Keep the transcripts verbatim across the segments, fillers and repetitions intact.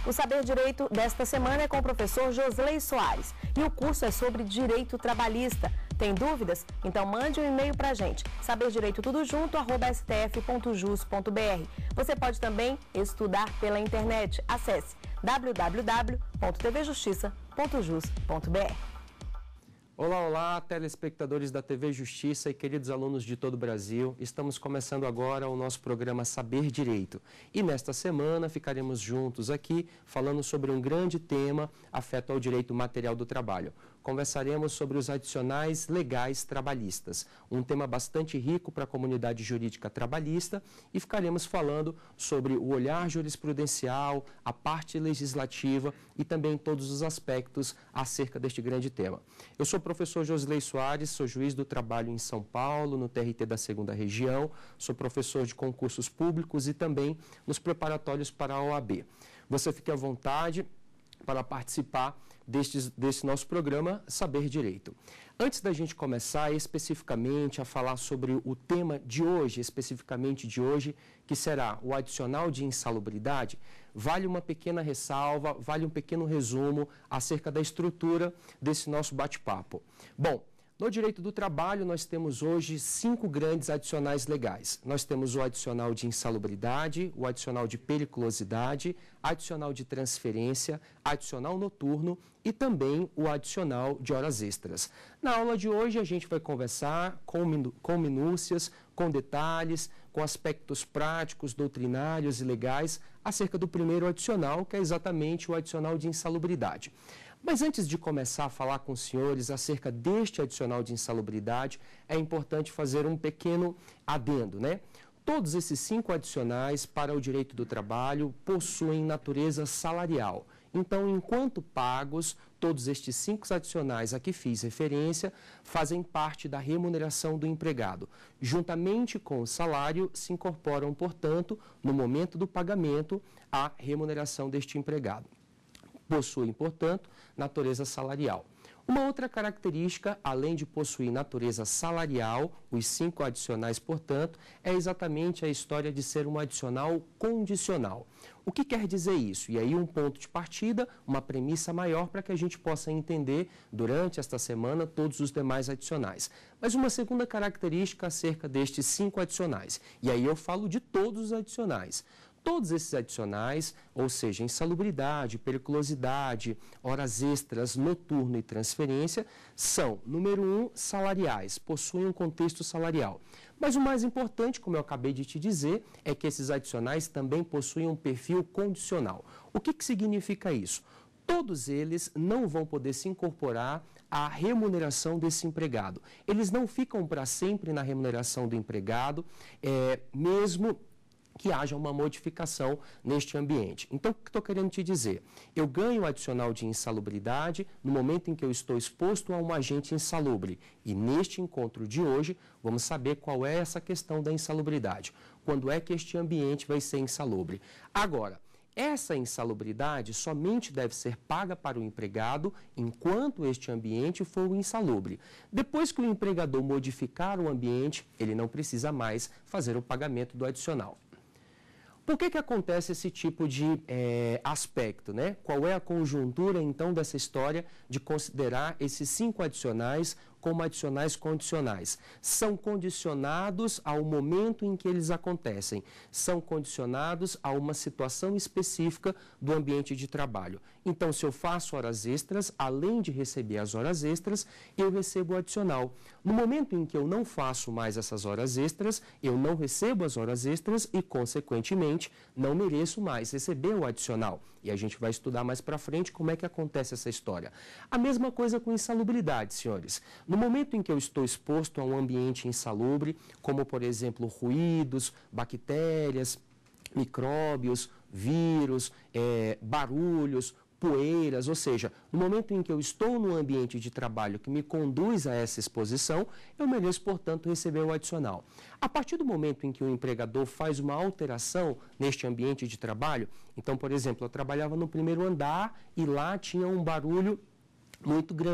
O Saber Direito desta semana é com o professor Josley Soares e o curso é sobre Direito Trabalhista. Tem dúvidas? Então mande um e-mail para a gente, saberdireito tudo junto, arroba s t f ponto jus ponto b r. Você pode também estudar pela internet. Acesse w w w ponto t v justiça ponto jus ponto b r. Olá, olá, telespectadores da T V Justiça e queridos alunos de todo o Brasil. Estamos começando agora o nosso programa Saber Direito. E nesta semana ficaremos juntos aqui falando sobre um grande tema afeto ao direito material do trabalho. Conversaremos sobre os adicionais legais trabalhistas, um tema bastante rico para a comunidade jurídica trabalhista, e ficaremos falando sobre o olhar jurisprudencial, a parte legislativa e também todos os aspectos acerca deste grande tema. Eu sou o professor Josley Soares, sou juiz do trabalho em São Paulo, no T R T da segunda Região, sou professor de concursos públicos e também nos preparatórios para a O A B. Você fique à vontade para participar deste, desse nosso programa Saber Direito. Antes da gente começar especificamente a falar sobre o tema de hoje, especificamente de hoje, que será o adicional de insalubridade, vale uma pequena ressalva, vale um pequeno resumo acerca da estrutura desse nosso bate-papo. Bom, no direito do trabalho, nós temos hoje cinco grandes adicionais legais. Nós temos o adicional de insalubridade, o adicional de periculosidade, adicional de transferência, adicional noturno e também o adicional de horas extras. Na aula de hoje, a gente vai conversar com, minu com minúcias, com detalhes, com aspectos práticos, doutrinários e legais acerca do primeiro adicional, que é exatamente o adicional de insalubridade. Mas antes de começar a falar com os senhores acerca deste adicional de insalubridade, é importante fazer um pequeno adendo, né? Todos esses cinco adicionais para o direito do trabalho possuem natureza salarial. Então, enquanto pagos, todos estes cinco adicionais a que fiz referência fazem parte da remuneração do empregado. Juntamente com o salário, se incorporam, portanto, no momento do pagamento, a remuneração deste empregado. Possuem, portanto, natureza salarial. Uma outra característica, além de possuir natureza salarial, os cinco adicionais, portanto, é exatamente a história de ser um adicional condicional. O que quer dizer isso? E aí um ponto de partida, uma premissa maior para que a gente possa entender durante esta semana todos os demais adicionais. Mas uma segunda característica acerca destes cinco adicionais, e aí eu falo de todos os adicionais. Todos esses adicionais, ou seja, insalubridade, periculosidade, horas extras, noturno e transferência, são, número um, salariais, possuem um contexto salarial. Mas o mais importante, como eu acabei de te dizer, é que esses adicionais também possuem um perfil condicional. O que que significa isso? Todos eles não vão poder se incorporar à remuneração desse empregado. Eles não ficam para sempre na remuneração do empregado, é, mesmo que haja uma modificação neste ambiente. Então, o que estou querendo te dizer? Eu ganho o adicional de insalubridade no momento em que eu estou exposto a um agente insalubre. E neste encontro de hoje, vamos saber qual é essa questão da insalubridade. Quando é que este ambiente vai ser insalubre? Agora, essa insalubridade somente deve ser paga para o empregado enquanto este ambiente for insalubre. Depois que o empregador modificar o ambiente, ele não precisa mais fazer o pagamento do adicional. Por que que acontece esse tipo de é, aspecto, né? Qual é a conjuntura, então, dessa história de considerar esses cinco adicionais como adicionais condicionais? São condicionados ao momento em que eles acontecem, são condicionados a uma situação específica do ambiente de trabalho. Então, se eu faço horas extras, além de receber as horas extras, eu recebo o adicional. No momento em que eu não faço mais essas horas extras, eu não recebo as horas extras e, consequentemente, não mereço mais receber o adicional. E a gente vai estudar mais para frente como é que acontece essa história. A mesma coisa com insalubridade, senhores. No momento em que eu estou exposto a um ambiente insalubre, como, por exemplo, ruídos, bactérias, micróbios, vírus, é, barulhos, poeiras, ou seja, no momento em que eu estou num ambiente de trabalho que me conduz a essa exposição, eu mereço, portanto, receber o adicional. A partir do momento em que o empregador faz uma alteração neste ambiente de trabalho, então, por exemplo, eu trabalhava no primeiro andar e lá tinha um barulho muito grande.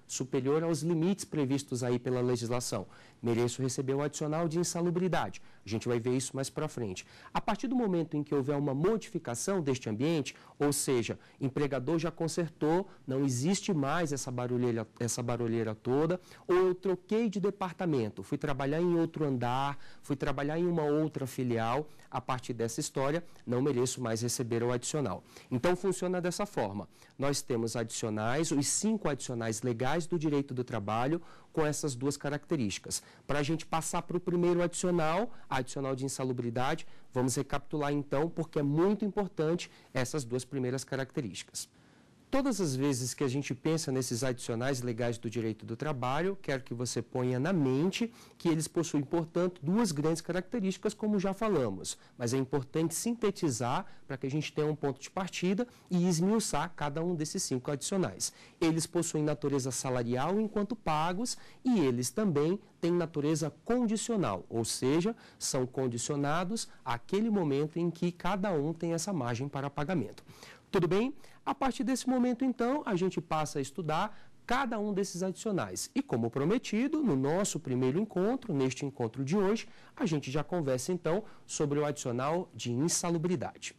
superior aos limites previstos aí pela legislação. Mereço receber o adicional de insalubridade. A gente vai ver isso mais para frente. A partir do momento em que houver uma modificação deste ambiente, ou seja, empregador já consertou, não existe mais essa barulheira, essa barulheira toda, ou eu troquei de departamento, fui trabalhar em outro andar, fui trabalhar em uma outra filial, a partir dessa história, não mereço mais receber o adicional. Então, funciona dessa forma. Nós temos adicionais, os cinco adicionais legais do direito do trabalho, com essas duas características. Para a gente passar para o primeiro adicional, adicional de insalubridade, vamos recapitular então, porque é muito importante essas duas primeiras características. Todas as vezes que a gente pensa nesses adicionais legais do direito do trabalho, quero que você ponha na mente que eles possuem, portanto, duas grandes características, como já falamos. Mas é importante sintetizar para que a gente tenha um ponto de partida e esmiuçar cada um desses cinco adicionais. Eles possuem natureza salarial enquanto pagos e eles também têm natureza condicional, ou seja, são condicionados àquele momento em que cada um tem essa margem para pagamento. Tudo bem? A partir desse momento, então, a gente passa a estudar cada um desses adicionais. E como prometido, no nosso primeiro encontro, neste encontro de hoje, a gente já conversa, então, sobre o adicional de insalubridade.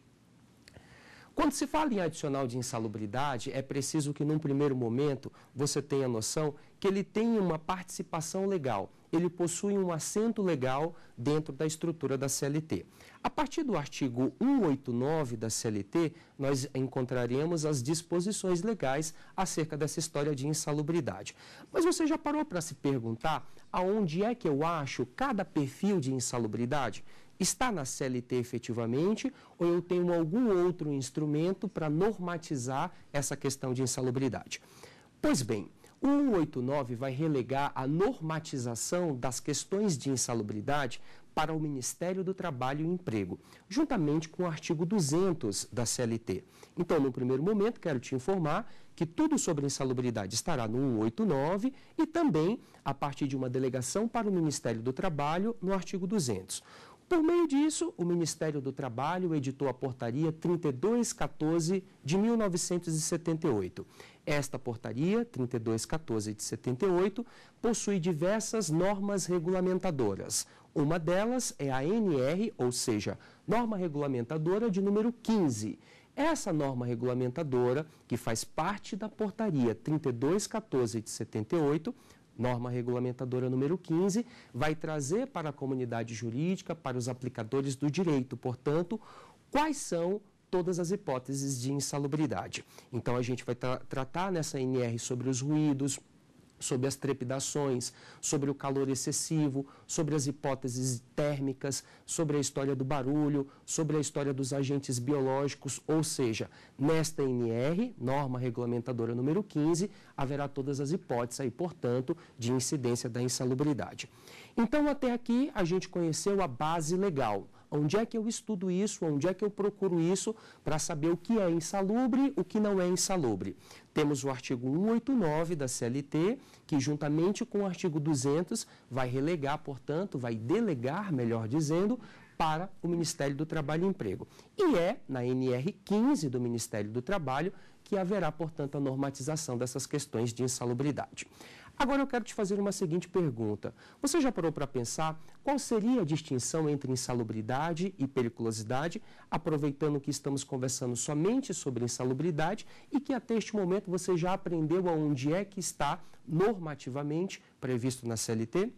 Quando se fala em adicional de insalubridade, é preciso que, num primeiro momento, você tenha noção que ele tem uma participação legal, ele possui um assento legal dentro da estrutura da C L T. A partir do artigo cento e oitenta e nove da C L T, nós encontraremos as disposições legais acerca dessa história de insalubridade. Mas você já parou para se perguntar aonde é que eu acho cada perfil de insalubridade? Está na C L T efetivamente ou eu tenho algum outro instrumento para normatizar essa questão de insalubridade? Pois bem, o cento e oitenta e nove vai relegar a normatização das questões de insalubridade para o Ministério do Trabalho e Emprego, juntamente com o artigo duzentos da C L T. Então, no primeiro momento, quero te informar que tudo sobre insalubridade estará no cento e oitenta e nove e também a partir de uma delegação para o Ministério do Trabalho no artigo duzentos. Por meio disso, o Ministério do Trabalho editou a Portaria trinta e dois quatorze de mil novecentos e setenta e oito. Esta Portaria, trinta e dois quatorze de setenta e oito, possui diversas normas regulamentadoras. Uma delas é a N R, ou seja, Norma Regulamentadora de número quinze. Essa norma regulamentadora, que faz parte da Portaria trinta e dois quatorze de setenta e oito, norma regulamentadora número quinze, vai trazer para a comunidade jurídica, para os aplicadores do direito, portanto, quais são todas as hipóteses de insalubridade. Então, a gente vai tra tratar nessa N R sobre os ruídos, sobre as trepidações, sobre o calor excessivo, sobre as hipóteses térmicas, sobre a história do barulho, sobre a história dos agentes biológicos, ou seja, nesta N R, norma regulamentadora número quinze, haverá todas as hipóteses aí, portanto, de incidência da insalubridade. Então, até aqui, a gente conheceu a base legal. Onde é que eu estudo isso? Onde é que eu procuro isso para saber o que é insalubre, o que não é insalubre? Temos o artigo cento e oitenta e nove da C L T, que juntamente com o artigo duzentos vai relegar, portanto, vai delegar, melhor dizendo, para o Ministério do Trabalho e Emprego. E é na N R quinze do Ministério do Trabalho que haverá, portanto, a normatização dessas questões de insalubridade. Agora eu quero te fazer uma seguinte pergunta. Você já parou para pensar qual seria a distinção entre insalubridade e periculosidade, aproveitando que estamos conversando somente sobre insalubridade e que até este momento você já aprendeu aonde é que está normativamente previsto na C L T?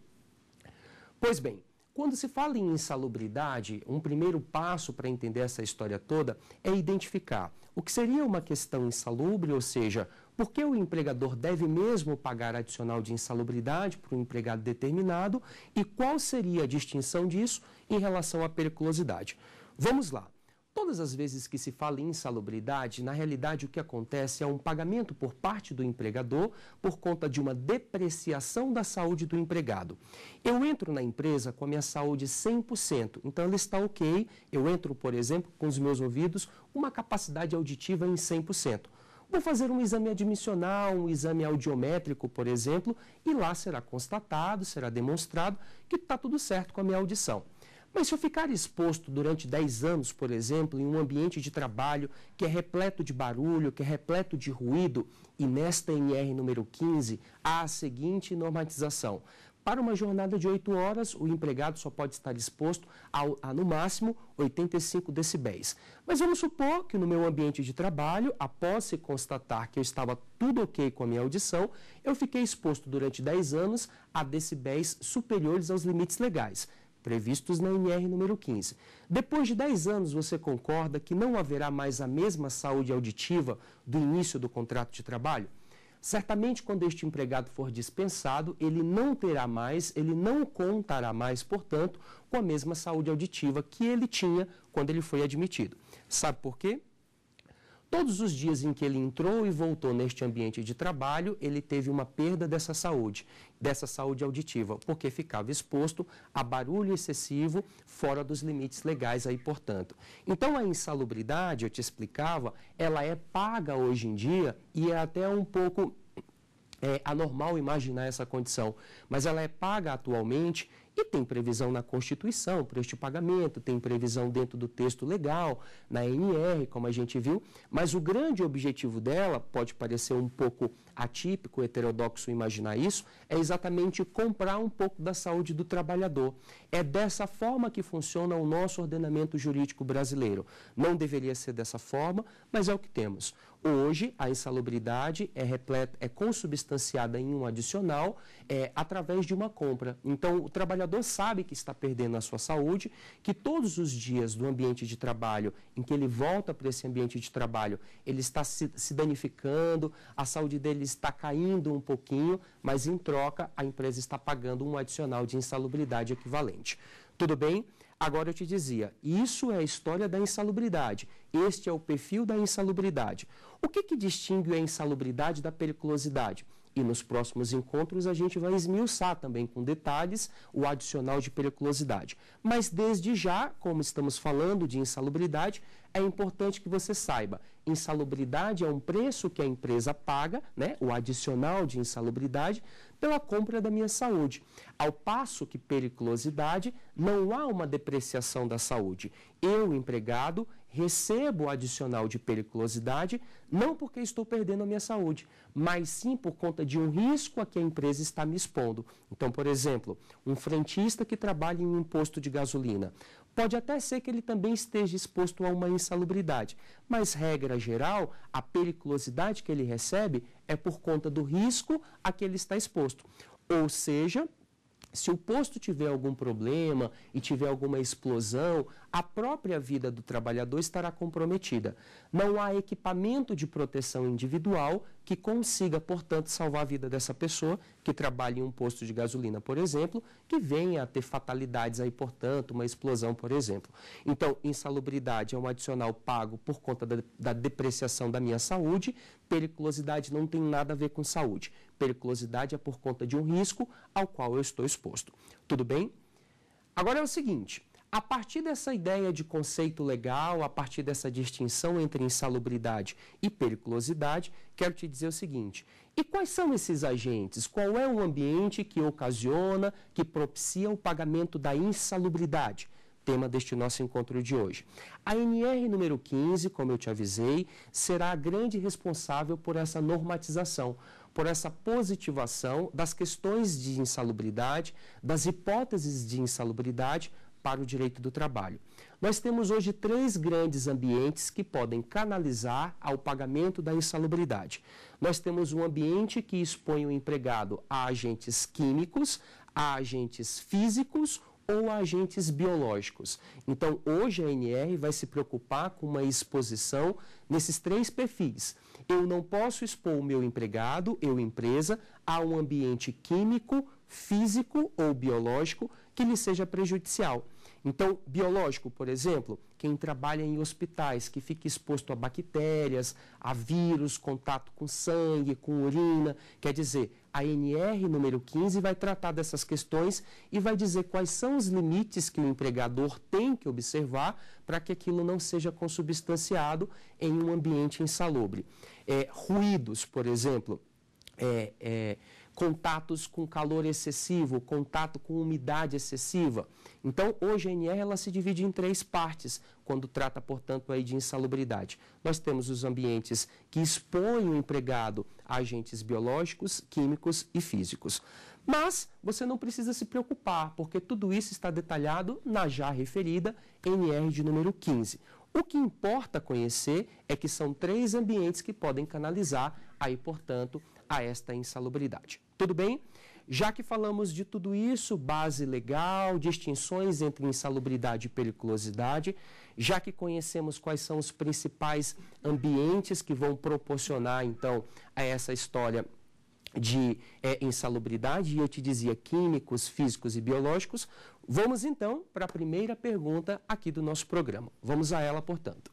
Pois bem, quando se fala em insalubridade, um primeiro passo para entender essa história toda é identificar o que seria uma questão insalubre, ou seja, por que o empregador deve mesmo pagar adicional de insalubridade para um empregado determinado e qual seria a distinção disso em relação à periculosidade. Vamos lá. Todas as vezes que se fala em insalubridade, na realidade o que acontece é um pagamento por parte do empregador por conta de uma depreciação da saúde do empregado. Eu entro na empresa com a minha saúde cem por cento, então ela está ok, eu entro, por exemplo, com os meus ouvidos, uma capacidade auditiva em cem por cento. Vou fazer um exame admissional, um exame audiométrico, por exemplo, e lá será constatado, será demonstrado que está tudo certo com a minha audição. Mas se eu ficar exposto durante dez anos, por exemplo, em um ambiente de trabalho que é repleto de barulho, que é repleto de ruído, e nesta N R número quinze há a seguinte normatização. Para uma jornada de oito horas, o empregado só pode estar exposto ao, a, no máximo, oitenta e cinco decibéis. Mas vamos supor que no meu ambiente de trabalho, após se constatar que eu estava tudo ok com a minha audição, eu fiquei exposto durante dez anos a decibéis superiores aos limites legais, previstos na N R número quinze. Depois de dez anos, você concorda que não haverá mais a mesma saúde auditiva do início do contrato de trabalho? Certamente, quando este empregado for dispensado, ele não terá mais, ele não contará mais, portanto, com a mesma saúde auditiva que ele tinha quando ele foi admitido. Sabe por quê? Todos os dias em que ele entrou e voltou neste ambiente de trabalho, ele teve uma perda dessa saúde, dessa saúde auditiva, porque ficava exposto a barulho excessivo fora dos limites legais aí, portanto. Então, a insalubridade, eu te explicava, ela é paga hoje em dia e é até um pouco é, anormal imaginar essa condição, mas ela é paga atualmente. E tem previsão na Constituição para este pagamento, tem previsão dentro do texto legal, na N R, como a gente viu, mas o grande objetivo dela, pode parecer um pouco atípico, heterodoxo imaginar isso, é exatamente comprar um pouco da saúde do trabalhador. É dessa forma que funciona o nosso ordenamento jurídico brasileiro. Não deveria ser dessa forma, mas é o que temos. Hoje, a insalubridade é, repleta, é consubstanciada em um adicional é, através de uma compra. Então, o trabalhador sabe que está perdendo a sua saúde, que todos os dias do ambiente de trabalho, em que ele volta para esse ambiente de trabalho, ele está se, se danificando, a saúde dele está caindo um pouquinho, mas em troca, a empresa está pagando um adicional de insalubridade equivalente. Tudo bem? Agora eu te dizia, isso é a história da insalubridade, este é o perfil da insalubridade. O que que distingue a insalubridade da periculosidade? E nos próximos encontros a gente vai esmiuçar também com detalhes o adicional de periculosidade. Mas desde já, como estamos falando de insalubridade, é importante que você saiba, insalubridade é um preço que a empresa paga, né, o adicional de insalubridade, pela compra da minha saúde. Ao passo que periculosidade, não há uma depreciação da saúde. Eu, empregado, recebo o adicional de periculosidade, não porque estou perdendo a minha saúde, mas sim por conta de um risco a que a empresa está me expondo. Então, por exemplo, um frentista que trabalha em um posto de gasolina, pode até ser que ele também esteja exposto a uma insalubridade, mas, regra geral, a periculosidade que ele recebe é por conta do risco a que ele está exposto. Ou seja, se o posto tiver algum problema e tiver alguma explosão, a própria vida do trabalhador estará comprometida. Não há equipamento de proteção individual que consiga, portanto, salvar a vida dessa pessoa que trabalha em um posto de gasolina, por exemplo, que venha a ter fatalidades aí, portanto, uma explosão, por exemplo. Então, insalubridade é um adicional pago por conta da, da depreciação da minha saúde, periculosidade não tem nada a ver com saúde. Periculosidade é por conta de um risco ao qual eu estou exposto. Tudo bem? Agora é o seguinte, a partir dessa ideia de conceito legal, a partir dessa distinção entre insalubridade e periculosidade, quero te dizer o seguinte, e quais são esses agentes? Qual é o ambiente que ocasiona, que propicia o pagamento da insalubridade? Tema deste nosso encontro de hoje. A N R número quinze, como eu te avisei, será a grande responsável por essa normatização, por essa positivação das questões de insalubridade, das hipóteses de insalubridade para o direito do trabalho. Nós temos hoje três grandes ambientes que podem canalizar ao pagamento da insalubridade. Nós temos um ambiente que expõe o empregado a agentes químicos, a agentes físicos ou a agentes biológicos. Então, hoje a N R vai se preocupar com uma exposição nesses três perfis. Eu não posso expor o meu empregado, eu empresa, a um ambiente químico, físico ou biológico que lhe seja prejudicial. Então, biológico, por exemplo, quem trabalha em hospitais, que fica exposto a bactérias, a vírus, contato com sangue, com urina, quer dizer, a N R número quinze vai tratar dessas questões e vai dizer quais são os limites que o empregador tem que observar para que aquilo não seja consubstanciado em um ambiente insalubre. É, ruídos, por exemplo, é, é, contatos com calor excessivo, contato com umidade excessiva. Então, hoje a N R ela se divide em três partes, quando trata, portanto, aí de insalubridade. Nós temos os ambientes que expõem o empregado a agentes biológicos, químicos e físicos. Mas você não precisa se preocupar, porque tudo isso está detalhado na já referida N R de número quinze. O que importa conhecer é que são três ambientes que podem canalizar aí, portanto, a esta insalubridade. Tudo bem? Já que falamos de tudo isso, base legal, distinções entre insalubridade e periculosidade, já que conhecemos quais são os principais ambientes que vão proporcionar, então, a essa história de é, insalubridade, e eu te dizia químicos, físicos e biológicos, vamos então para a primeira pergunta aqui do nosso programa. Vamos a ela, portanto.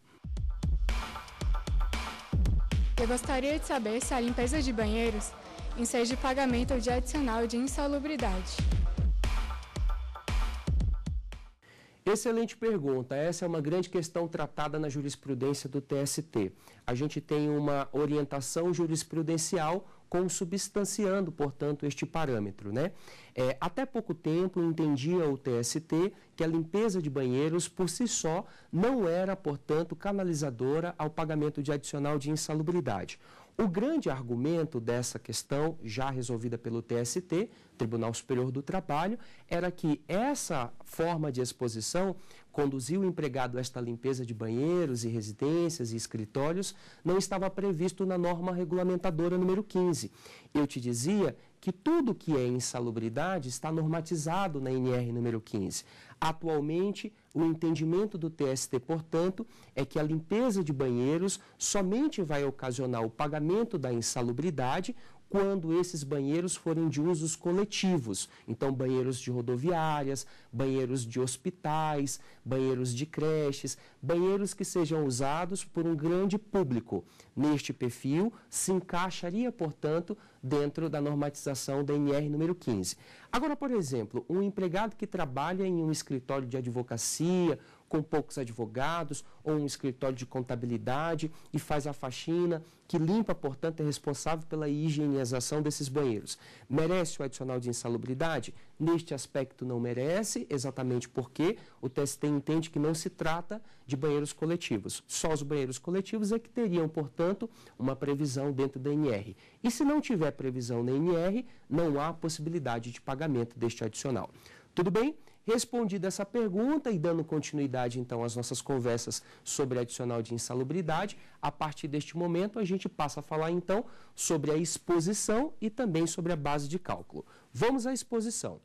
Eu gostaria de saber se a limpeza de banheiros enseja pagamento de adicional de insalubridade. Excelente pergunta. Essa é uma grande questão tratada na jurisprudência do T S T. A gente tem uma orientação jurisprudencial consubstanciando, portanto, este parâmetro, né? É, até pouco tempo entendia o T S T que a limpeza de banheiros por si só não era, portanto, canalizadora ao pagamento de adicional de insalubridade. O grande argumento dessa questão, já resolvida pelo T S T, Tribunal Superior do Trabalho, era que essa forma de exposição conduziu o empregado a esta limpeza de banheiros e residências e escritórios não estava previsto na norma regulamentadora número quinze. Eu te dizia que tudo que é insalubridade está normatizado na N R número quinze. Atualmente, o entendimento do T S T, portanto, é que a limpeza de banheiros somente vai ocasionar o pagamento da insalubridade quando esses banheiros forem de usos coletivos. Então, banheiros de rodoviárias, banheiros de hospitais, banheiros de creches, banheiros que sejam usados por um grande público. Neste perfil, se encaixaria, portanto, dentro da normatização da N R número quinze. Agora, por exemplo, um empregado que trabalha em um escritório de advocacia, com poucos advogados, ou um escritório de contabilidade e faz a faxina, que limpa, portanto, é responsável pela higienização desses banheiros. Merece o adicional de insalubridade? Neste aspecto não merece, exatamente porque o T S T entende que não se trata de banheiros coletivos. Só os banheiros coletivos é que teriam, portanto, uma previsão dentro da N R. E se não tiver previsão na N R, não há possibilidade de pagamento deste adicional. Tudo bem? Respondida essa pergunta e dando continuidade, então, às nossas conversas sobre adicional de insalubridade, a partir deste momento a gente passa a falar, então, sobre a exposição e também sobre a base de cálculo. Vamos à exposição.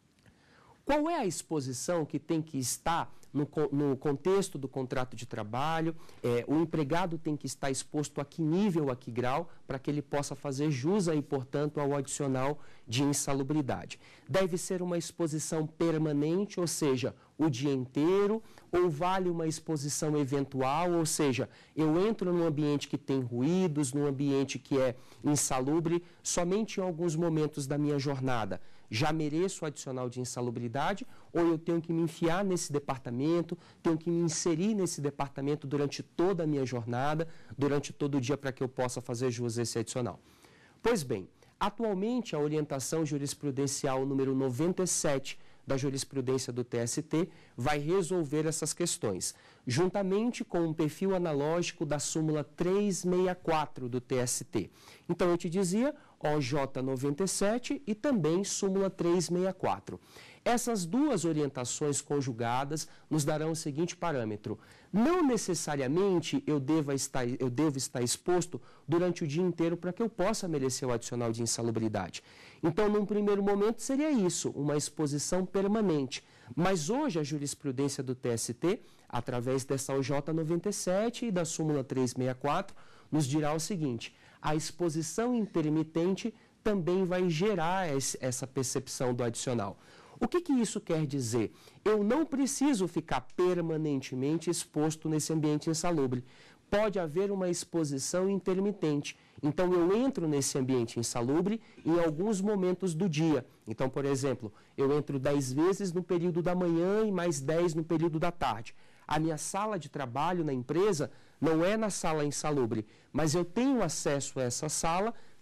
Qual é a exposição que tem que estar no, no contexto do contrato de trabalho? É, o empregado tem que estar exposto a que nível, a que grau, para que ele possa fazer jus aí, portanto, ao adicional de insalubridade. Deve ser uma exposição permanente, ou seja, o dia inteiro, ou vale uma exposição eventual, ou seja, eu entro num ambiente que tem ruídos, num ambiente que é insalubre, somente em alguns momentos da minha jornada. Já mereço o adicional de insalubridade ou eu tenho que me enfiar nesse departamento, tenho que me inserir nesse departamento durante toda a minha jornada, durante todo o dia para que eu possa fazer jus a esse adicional? Pois bem, atualmente a orientação jurisprudencial número noventa e sete da jurisprudência do T S T vai resolver essas questões, juntamente com um perfil analógico da súmula trezentos e sessenta e quatro do T S T. Então eu te dizia O J noventa e sete e também súmula trezentos e sessenta e quatro. Essas duas orientações conjugadas nos darão o seguinte parâmetro: não necessariamente eu devo estar, eu devo estar exposto durante o dia inteiro para que eu possa merecer o adicional de insalubridade. Então, num primeiro momento, seria isso, uma exposição permanente. Mas hoje a jurisprudência do T S T, através dessa O J noventa e sete e da súmula trezentos e sessenta e quatro, nos dirá o seguinte: a exposição intermitente também vai gerar essa percepção do adicional. O que que isso quer dizer? Eu não preciso ficar permanentemente exposto nesse ambiente insalubre. Pode haver uma exposição intermitente. Então, eu entro nesse ambiente insalubre em alguns momentos do dia. Então, por exemplo, eu entro dez vezes no período da manhã e mais dez no período da tarde. A minha sala de trabalho na empresa não é na sala insalubre, mas eu tenho acesso a essa sala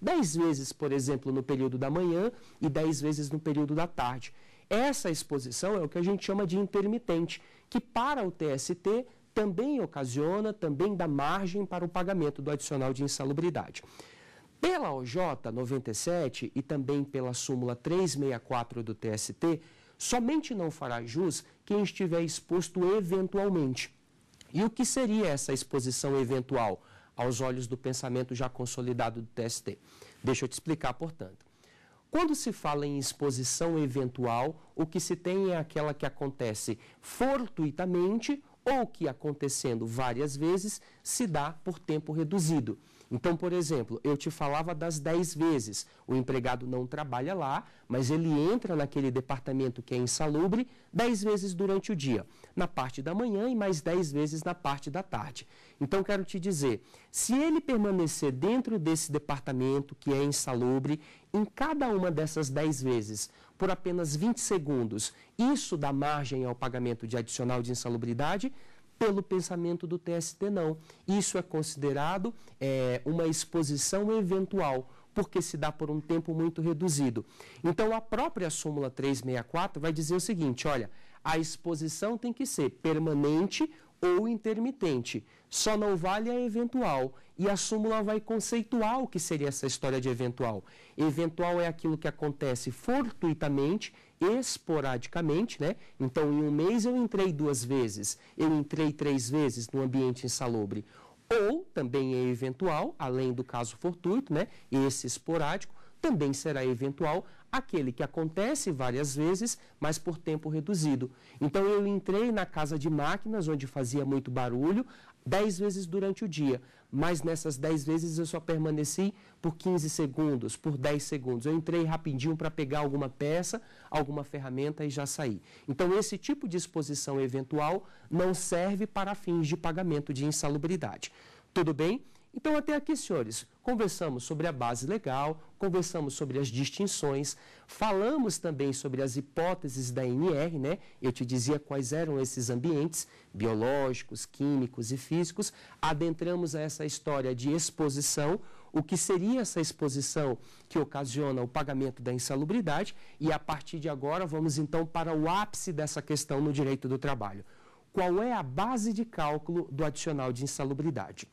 dez vezes, por exemplo, no período da manhã e dez vezes no período da tarde. Essa exposição é o que a gente chama de intermitente, que para o T S T também ocasiona, também dá margem para o pagamento do adicional de insalubridade. Pela O J noventa e sete e também pela súmula trezentos e sessenta e quatro do T S T, somente não fará jus quem estiver exposto eventualmente. E o que seria essa exposição eventual aos olhos do pensamento já consolidado do T S T? Deixa eu te explicar, portanto. Quando se fala em exposição eventual, o que se tem é aquela que acontece fortuitamente ou que, acontecendo várias vezes, se dá por tempo reduzido. Então, por exemplo, eu te falava das dez vezes. O empregado não trabalha lá, mas ele entra naquele departamento que é insalubre dez vezes durante o dia, na parte da manhã e mais dez vezes na parte da tarde. Então, quero te dizer, se ele permanecer dentro desse departamento que é insalubre, em cada uma dessas dez vezes, por apenas vinte segundos, isso dá margem ao pagamento de adicional de insalubridade? Pelo pensamento do T S T, não. Isso é considerado é, uma exposição eventual, porque se dá por um tempo muito reduzido. Então, a própria súmula trezentos e sessenta e quatro vai dizer o seguinte, olha, a exposição tem que ser permanente ou intermitente, só não vale a eventual. E a súmula vai conceituar o que seria essa história de eventual. Eventual é aquilo que acontece fortuitamente, esporadicamente, né? Então, em um mês eu entrei duas vezes, eu entrei três vezes no ambiente insalubre. Ou, também é eventual, além do caso fortuito, né? Esse esporádico, também será eventual aquele que acontece várias vezes, mas por tempo reduzido. Então, eu entrei na casa de máquinas, onde fazia muito barulho, dez vezes durante o dia, mas nessas dez vezes eu só permaneci por quinze segundos, por dez segundos. Eu entrei rapidinho para pegar alguma peça, alguma ferramenta e já saí. Então, esse tipo de exposição eventual não serve para fins de pagamento de insalubridade. Tudo bem? Então, até aqui, senhores, conversamos sobre a base legal, conversamos sobre as distinções, falamos também sobre as hipóteses da N R, né? Eu te dizia quais eram esses ambientes biológicos, químicos e físicos, adentramos a essa história de exposição, o que seria essa exposição que ocasiona o pagamento da insalubridade, e a partir de agora vamos então para o ápice dessa questão no direito do trabalho. Qual é a base de cálculo do adicional de insalubridade?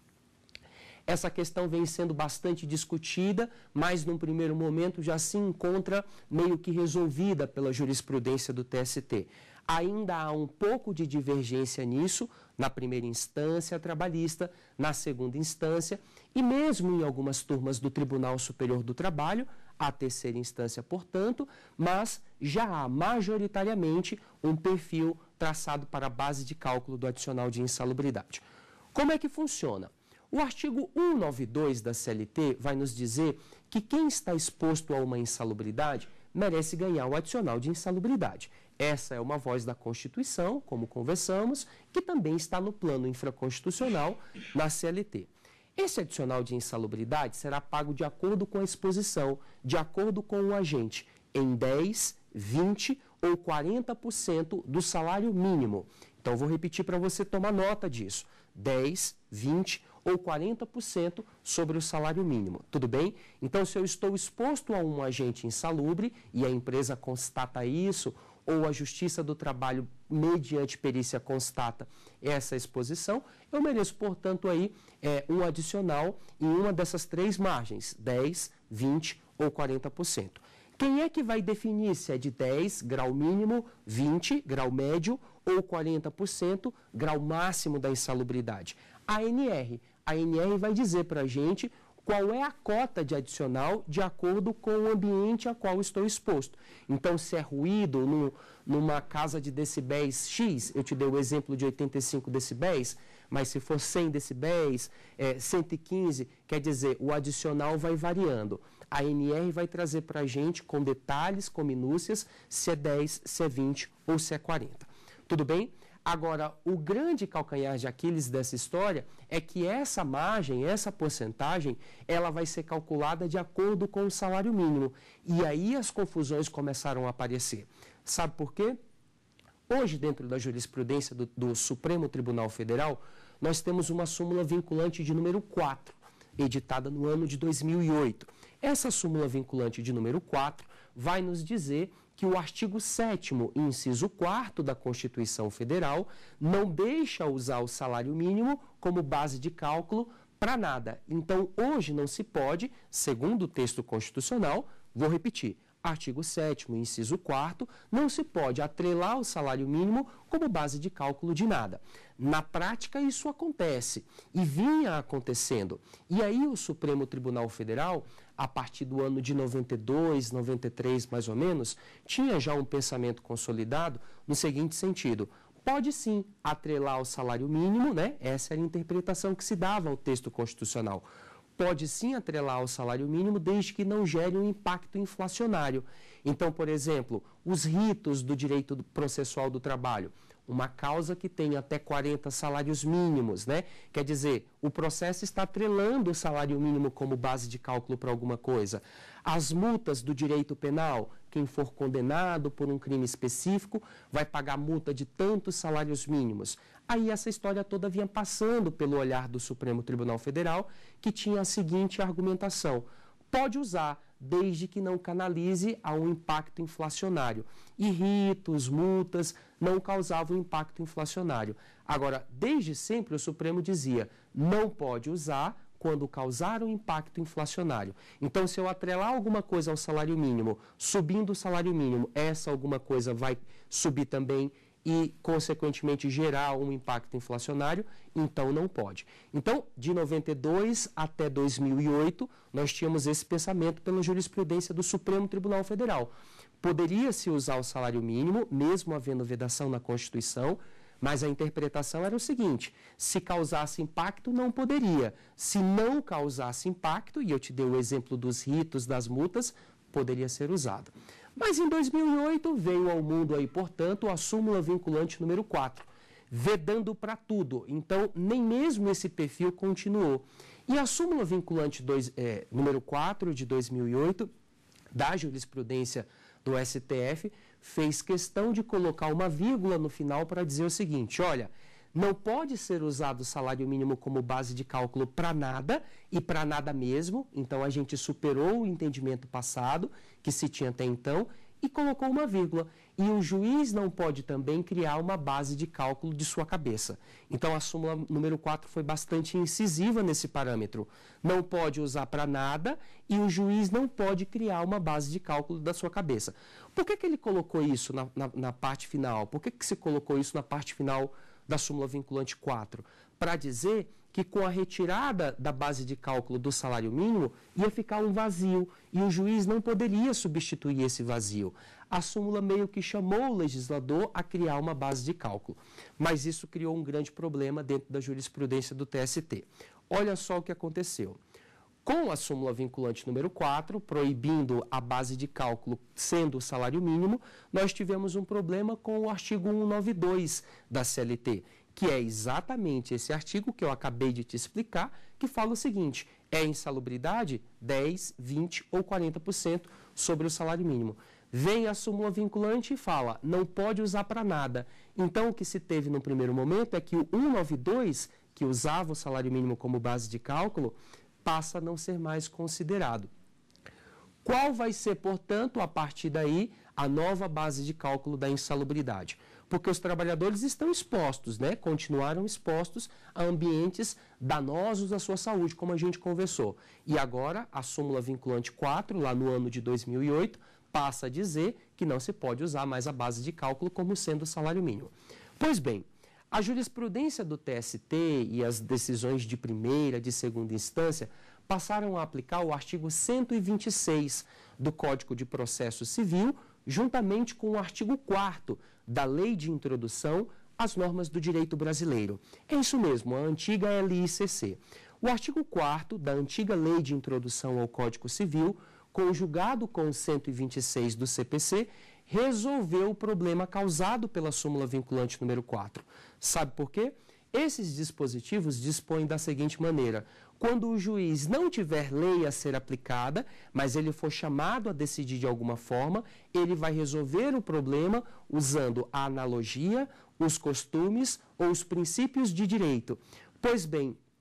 Essa questão vem sendo bastante discutida, mas num primeiro momento já se encontra meio que resolvida pela jurisprudência do T S T. Ainda há um pouco de divergência nisso, na primeira instância trabalhista, na segunda instância e mesmo em algumas turmas do Tribunal Superior do Trabalho, a terceira instância, portanto, mas já há majoritariamente um perfil traçado para a base de cálculo do adicional de insalubridade. Como é que funciona? O artigo cento e noventa e dois da C L T vai nos dizer que quem está exposto a uma insalubridade merece ganhar o adicional de insalubridade. Essa é uma voz da Constituição, como conversamos, que também está no plano infraconstitucional na C L T. Esse adicional de insalubridade será pago de acordo com a exposição, de acordo com o agente, em dez, vinte ou quarenta por cento do salário mínimo. Então, vou repetir para você tomar nota disso. dez, vinte ou quarenta por cento sobre o salário mínimo. Tudo bem? Então, se eu estou exposto a um agente insalubre e a empresa constata isso, ou a Justiça do Trabalho, mediante perícia, constata essa exposição, eu mereço, portanto, aí é, um adicional em uma dessas três margens, dez, vinte ou quarenta por cento. Quem é que vai definir se é de dez, grau mínimo, vinte, grau médio, ou quarenta por cento, grau máximo da insalubridade? A N R. A N R vai dizer para a gente qual é a cota de adicional de acordo com o ambiente a qual estou exposto. Então, se é ruído no, numa casa de decibéis X, eu te dei o exemplo de oitenta e cinco decibéis, mas se for cem decibéis, é, cento e quinze, quer dizer, o adicional vai variando. A N R vai trazer para a gente, com detalhes, com minúcias, se é dez, se é vinte ou se é quarenta. Tudo bem? Agora, o grande calcanhar de Aquiles dessa história é que essa margem, essa porcentagem, ela vai ser calculada de acordo com o salário mínimo. E aí as confusões começaram a aparecer. Sabe por quê? Hoje, dentro da jurisprudência do, do Supremo Tribunal Federal, nós temos uma súmula vinculante de número quatro, editada no ano de dois mil e oito. Essa súmula vinculante de número quatro vai nos dizer que o artigo sétimo, inciso quarto da Constituição Federal, não deixa usar o salário mínimo como base de cálculo para nada. Então, hoje não se pode, segundo o texto constitucional, vou repetir, artigo sétimo, inciso quarto, não se pode atrelar o salário mínimo como base de cálculo de nada. Na prática, isso acontece e vinha acontecendo. E aí o Supremo Tribunal Federal, a partir do ano de noventa e dois, noventa e três mais ou menos, tinha já um pensamento consolidado no seguinte sentido: pode sim atrelar o salário mínimo, né? Essa era a interpretação que se dava ao texto constitucional. Pode sim atrelar ao salário mínimo desde que não gere um impacto inflacionário. Então, por exemplo, os ritos do direito processual do trabalho, uma causa que tem até quarenta salários mínimos, né? Quer dizer, o processo está atrelando o salário mínimo como base de cálculo para alguma coisa. As multas do direito penal, quem for condenado por um crime específico vai pagar multa de tantos salários mínimos. Aí essa história toda vinha passando pelo olhar do Supremo Tribunal Federal, que tinha a seguinte argumentação: pode usar, desde que não canalize a um impacto inflacionário. E ritos, multas não causavam impacto inflacionário. Agora, desde sempre o Supremo dizia, não pode usar quando causar um impacto inflacionário. Então, se eu atrelar alguma coisa ao salário mínimo, subindo o salário mínimo, essa alguma coisa vai subir também e, consequentemente, gerar um impacto inflacionário, então não pode. Então, de noventa e dois até dois mil e oito, nós tínhamos esse pensamento pela jurisprudência do Supremo Tribunal Federal. Poderia-se usar o salário mínimo, mesmo havendo vedação na Constituição, mas a interpretação era o seguinte: se causasse impacto, não poderia. Se não causasse impacto, e eu te dei o exemplo dos ritos, das multas, poderia ser usado. Mas em dois mil e oito veio ao mundo aí, portanto, a súmula vinculante número quatro, vedando para tudo. Então, nem mesmo esse perfil continuou. E a súmula vinculante dois, é, número quatro de dois mil e oito, da jurisprudência do S T F, fez questão de colocar uma vírgula no final para dizer o seguinte: olha, não pode ser usado o salário mínimo como base de cálculo para nada e para nada mesmo. Então, a gente superou o entendimento passado que se tinha até então e colocou uma vírgula. E o juiz não pode também criar uma base de cálculo de sua cabeça. Então, a súmula número quatro foi bastante incisiva nesse parâmetro. Não pode usar para nada e o juiz não pode criar uma base de cálculo da sua cabeça. Por que que ele colocou isso na, na, na parte final? Por que que se colocou isso na parte final da súmula vinculante quatro? Para dizer que com a retirada da base de cálculo do salário mínimo ia ficar um vazio e o juiz não poderia substituir esse vazio. A súmula meio que chamou o legislador a criar uma base de cálculo, mas isso criou um grande problema dentro da jurisprudência do T S T. Olha só o que aconteceu. Com a súmula vinculante número quatro, proibindo a base de cálculo sendo o salário mínimo, nós tivemos um problema com o artigo cento e noventa e dois da C L T, que é exatamente esse artigo que eu acabei de te explicar, que fala o seguinte: é insalubridade dez, vinte ou quarenta por cento sobre o salário mínimo. Vem a súmula vinculante e fala, não pode usar para nada. Então, o que se teve no primeiro momento é que o cento e noventa e dois, que usava o salário mínimo como base de cálculo, passa a não ser mais considerado. Qual vai ser, portanto, a partir daí, a nova base de cálculo da insalubridade? Porque os trabalhadores estão expostos, né? Continuaram expostos a ambientes danosos à sua saúde, como a gente conversou. E agora, a súmula vinculante quatro, lá no ano de dois mil e oito, passa a dizer que não se pode usar mais a base de cálculo como sendo o salário mínimo. Pois bem, a jurisprudência do T S T e as decisões de primeira, de segunda instância passaram a aplicar o artigo cento e vinte e seis do Código de Processo Civil, juntamente com o artigo quarto da Lei de Introdução às Normas do Direito Brasileiro. É isso mesmo, a antiga L I C C. O artigo quarto da antiga Lei de Introdução ao Código Civil, conjugado com o cento e vinte e seis do C P C, resolveu o problema causado pela súmula vinculante número quatro. Sabe por quê? Esses dispositivos dispõem da seguinte maneira: quando o juiz não tiver lei a ser aplicada, mas ele for chamado a decidir de alguma forma, ele vai resolver o problema usando a analogia, os costumes ou os princípios de direito. Pois bem,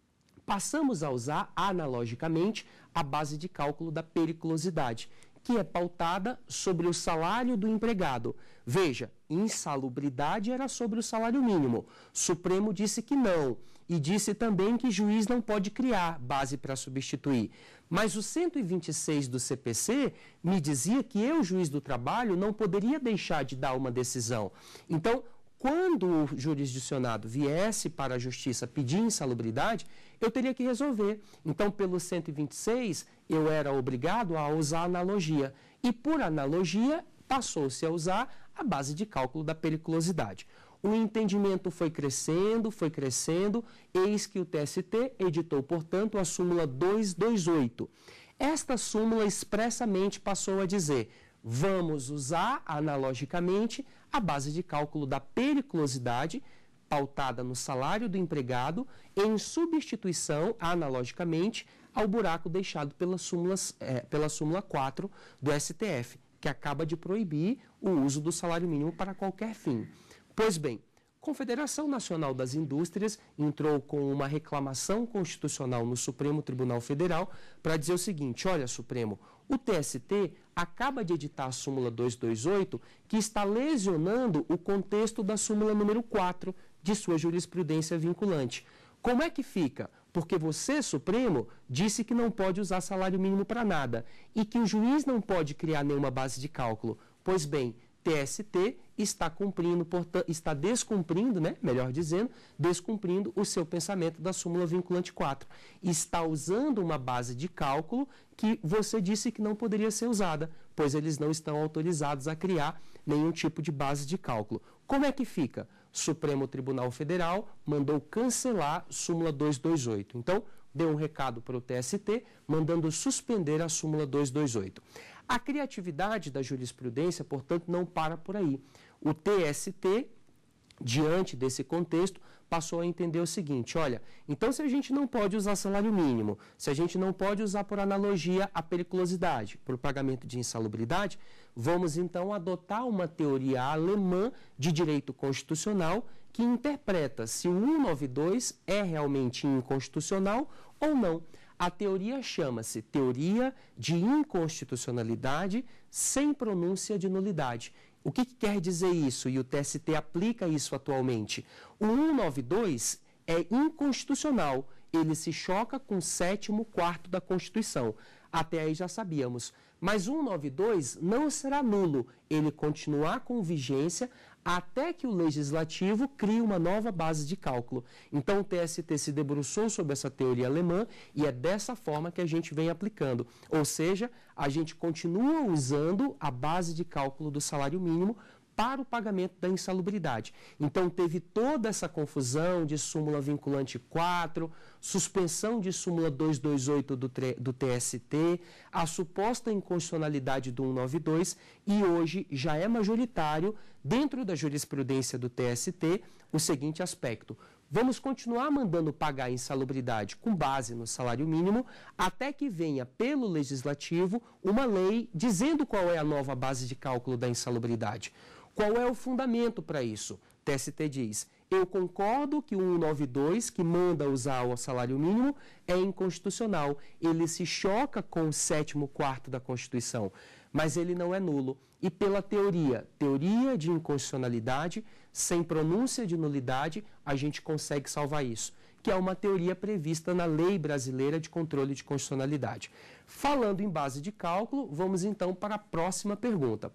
passamos a usar analogicamente a base de cálculo da periculosidade, que é pautada sobre o salário do empregado. Veja, insalubridade era sobre o salário mínimo. Supremo disse que não, e disse também que juiz não pode criar base para substituir. Mas o cento e vinte e seis do C P C me dizia que eu, juiz do trabalho, não poderia deixar de dar uma decisão. Então, quando o jurisdicionado viesse para a justiça pedir insalubridade, eu teria que resolver. Então, pelo cento e vinte e seis, eu era obrigado a usar analogia. E, por analogia, passou-se a usar a base de cálculo da periculosidade. O entendimento foi crescendo, foi crescendo, eis que o T S T editou, portanto, a súmula duzentos e vinte e oito. Esta súmula expressamente passou a dizer: vamos usar analogicamente a base de cálculo da periculosidade, pautada no salário do empregado, em substituição, analogicamente, ao buraco deixado pela súmula, é, pela súmula quatro do S T F, que acaba de proibir o uso do salário mínimo para qualquer fim. Pois bem, a Confederação Nacional das Indústrias entrou com uma reclamação constitucional no Supremo Tribunal Federal para dizer o seguinte: olha, Supremo, o T S T acaba de editar a súmula duzentos e vinte e oito, que está lesionando o contexto da súmula número quatro de sua jurisprudência vinculante. Como é que fica? Porque você, Supremo, disse que não pode usar salário mínimo para nada e que o juiz não pode criar nenhuma base de cálculo. Pois bem, T S T está cumprindo, portanto, está descumprindo, né, melhor dizendo, descumprindo o seu pensamento da súmula vinculante quatro. Está usando uma base de cálculo que você disse que não poderia ser usada, pois eles não estão autorizados a criar nenhum tipo de base de cálculo. Como é que fica? Supremo Tribunal Federal mandou cancelar súmula duzentos e vinte e oito. Então, deu um recado para o T S T, mandando suspender a súmula duzentos e vinte e oito. A criatividade da jurisprudência, portanto, não para por aí. O T S T, diante desse contexto, passou a entender o seguinte: olha, então se a gente não pode usar salário mínimo, se a gente não pode usar por analogia a periculosidade, por pagamento de insalubridade, vamos então adotar uma teoria alemã de direito constitucional que interpreta se o cento e noventa e dois é realmente inconstitucional ou não. A teoria chama-se Teoria de Inconstitucionalidade sem pronúncia de nulidade. O que, que quer dizer isso? E o T S T aplica isso atualmente. O cento e noventa e dois é inconstitucional. Ele se choca com o sétimo quarto da Constituição. Até aí já sabíamos. Mas o cento e noventa e dois não será nulo. Ele continuará com vigência até que o Legislativo crie uma nova base de cálculo. Então, o T S T se debruçou sobre essa teoria alemã e é dessa forma que a gente vem aplicando. Ou seja, a gente continua usando a base de cálculo do salário mínimo para o pagamento da insalubridade. Então, teve toda essa confusão de súmula vinculante quatro, suspensão de súmula duzentos e vinte e oito do, do T S T, a suposta inconstitucionalidade do cento e noventa e dois, e hoje já é majoritário, dentro da jurisprudência do T S T, o seguinte aspecto: vamos continuar mandando pagar a insalubridade com base no salário mínimo, até que venha pelo Legislativo uma lei dizendo qual é a nova base de cálculo da insalubridade. Qual é o fundamento para isso? O T S T diz: eu concordo que o cento e noventa e dois, que manda usar o salário mínimo, é inconstitucional. Ele se choca com o sétimo quarto da Constituição, mas ele não é nulo. E pela teoria, teoria de inconstitucionalidade, sem pronúncia de nulidade, a gente consegue salvar isso, que é uma teoria prevista na Lei Brasileira de Controle de Constitucionalidade. Falando em base de cálculo, vamos então para a próxima pergunta.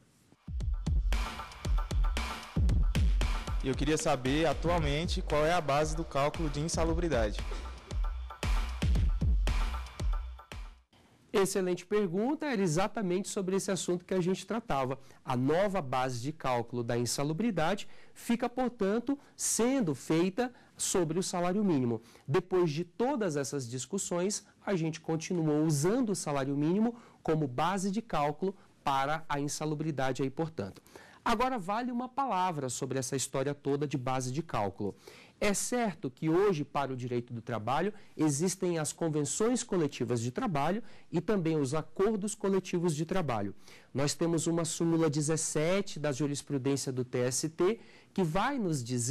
Eu queria saber, atualmente, qual é a base do cálculo de insalubridade. Excelente pergunta, era exatamente sobre esse assunto que a gente tratava. A nova base de cálculo da insalubridade fica, portanto, sendo feita sobre o salário mínimo. Depois de todas essas discussões, a gente continuou usando o salário mínimo como base de cálculo para a insalubridade aí, portanto. Agora, vale uma palavra sobre essa história toda de base de cálculo. É certo que hoje, para o direito do trabalho, existem as convenções coletivas de trabalho e também os acordos coletivos de trabalho. Nós temos uma súmula dezessete da jurisprudência do T S T que vai nos dizer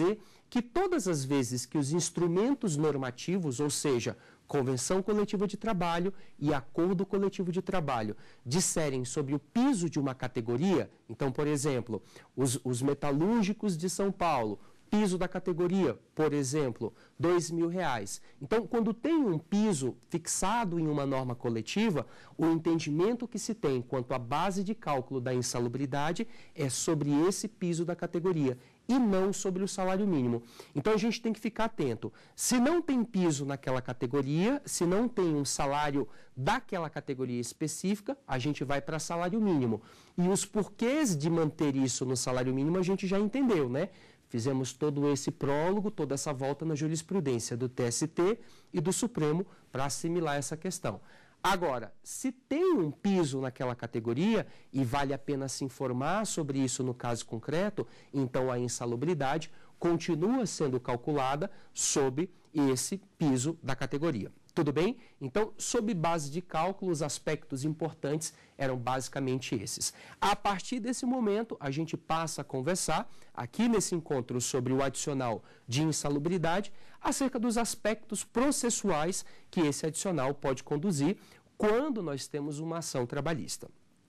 que todas as vezes que os instrumentos normativos, ou seja, convenção coletiva de trabalho e acordo coletivo de trabalho, disserem sobre o piso de uma categoria, então, por exemplo, os, os metalúrgicos de São Paulo, piso da categoria, por exemplo, dois mil reais. Então, quando tem um piso fixado em uma norma coletiva, o entendimento que se tem quanto à base de cálculo da insalubridade é sobre esse piso da categoria e não sobre o salário mínimo. Então, a gente tem que ficar atento. Se não tem piso naquela categoria, se não tem um salário daquela categoria específica, a gente vai para salário mínimo. E os porquês de manter isso no salário mínimo a gente já entendeu, né? Fizemos todo esse prólogo, toda essa volta na jurisprudência do T S T e do Supremo para assimilar essa questão. Agora, se tem um piso naquela categoria e vale a pena se informar sobre isso no caso concreto, então a insalubridade continua sendo calculada sob esse piso da categoria. Tudo bem? Então, sob base de cálculo, os aspectos importantes eram basicamente esses. A partir desse momento, a gente passa a conversar, aqui nesse encontro sobre o adicional de insalubridade, acerca dos aspectos processuais que esse adicional pode conduzir quando nós temos uma ação trabalhista.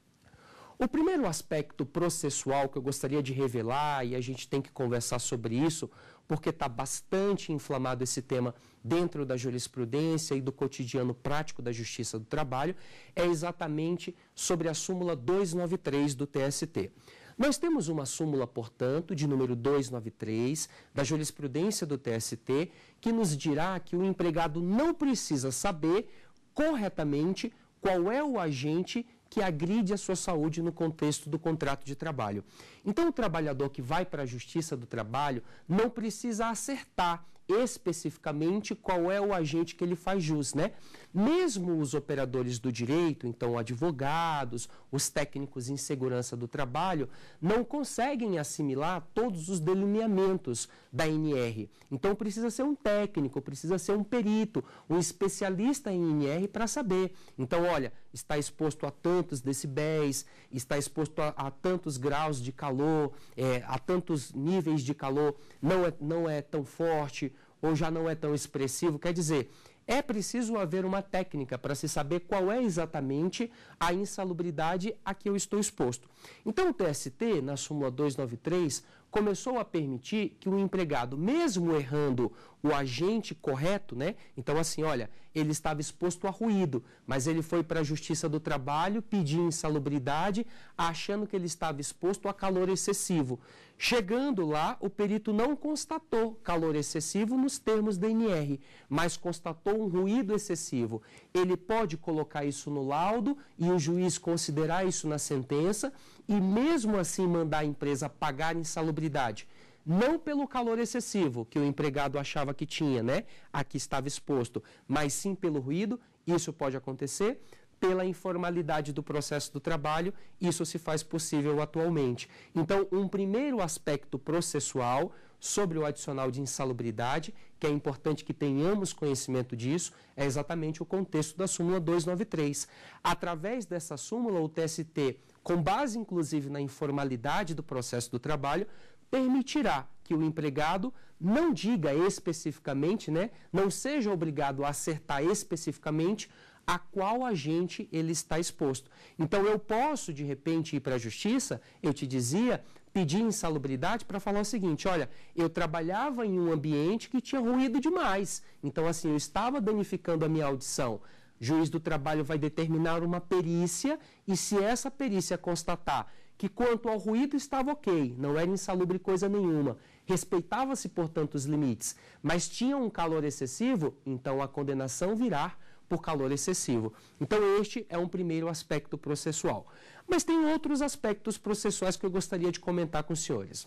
O primeiro aspecto processual que eu gostaria de revelar, e a gente tem que conversar sobre isso, porque está bastante inflamado esse tema dentro da jurisprudência e do cotidiano prático da Justiça do Trabalho, é exatamente sobre a súmula duzentos e noventa e três do T S T. Nós temos uma súmula, portanto, de número duzentos e noventa e três, da jurisprudência do T S T, que nos dirá que o empregado não precisa saber corretamente qual é o agente que agride a sua saúde no contexto do contrato de trabalho. Então, o trabalhador que vai para a Justiça do Trabalho não precisa acertar especificamente qual é o agente que ele faz jus, né? Mesmo os operadores do direito, então advogados, os técnicos em segurança do trabalho, não conseguem assimilar todos os delineamentos da N R. Então precisa ser um técnico, precisa ser um perito, um especialista em N R para saber. Então, olha, está exposto a tantos decibéis, está exposto a, a tantos graus de calor, é, a tantos níveis de calor, não é, não é tão forte ou já não é tão expressivo. Quer dizer, é preciso haver uma técnica para se saber qual é exatamente a insalubridade a que eu estou exposto. Então, o T S T, na súmula duzentos e noventa e três, começou a permitir que o empregado, mesmo errando o agente correto, né? Então, assim, olha, ele estava exposto a ruído, mas ele foi para a Justiça do Trabalho pedir insalubridade, achando que ele estava exposto a calor excessivo. Chegando lá, o perito não constatou calor excessivo nos termos da N R, mas constatou um ruído excessivo. Ele pode colocar isso no laudo e o juiz considerar isso na sentença e mesmo assim mandar a empresa pagar insalubridade. Não pelo calor excessivo que o empregado achava que tinha, né? Aqui estava exposto, mas sim pelo ruído. Isso pode acontecer. Pela informalidade do processo do trabalho, isso se faz possível atualmente. Então, um primeiro aspecto processual sobre o adicional de insalubridade, que é importante que tenhamos conhecimento disso, é exatamente o contexto da súmula duzentos e noventa e três. Através dessa súmula, o T S T, com base inclusive na informalidade do processo do trabalho, permitirá que o empregado não diga especificamente, né, não seja obrigado a acertar especificamente a qual agente ele está exposto. Então, eu posso, de repente, ir para a Justiça, eu te dizia, pedir insalubridade para falar o seguinte, olha, eu trabalhava em um ambiente que tinha ruído demais, então, assim, eu estava danificando a minha audição. O juiz do trabalho vai determinar uma perícia e se essa perícia constatar que quanto ao ruído estava ok, não era insalubre coisa nenhuma, respeitava-se, portanto, os limites, mas tinha um calor excessivo, então a condenação virá por calor excessivo. Então, este é um primeiro aspecto processual. Mas tem outros aspectos processuais que eu gostaria de comentar com os senhores.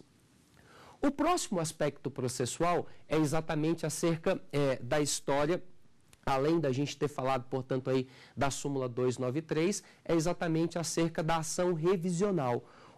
O próximo aspecto processual é exatamente acerca é, da história, além da gente ter falado, portanto, aí da súmula duzentos e noventa e três, é exatamente acerca da ação revisional.